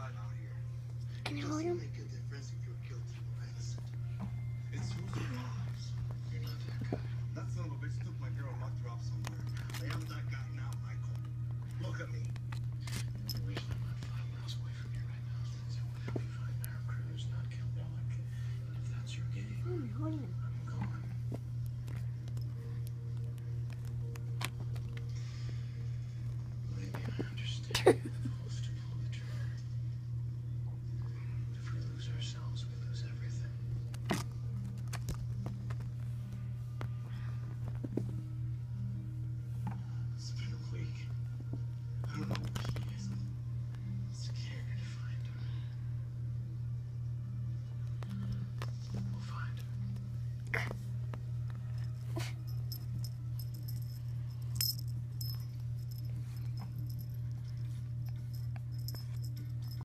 Can you hold him? That son of a bitch took my girl and locked her up somewhere. I am that guy now, Michael. Look at me. The reason I'm not 5 miles away from you right now is that we'll help you find Maricruz, not kill Bellic. And if that's your game, I'm holding him. I'm going. Believe me, I understand. If we lose ourselves, we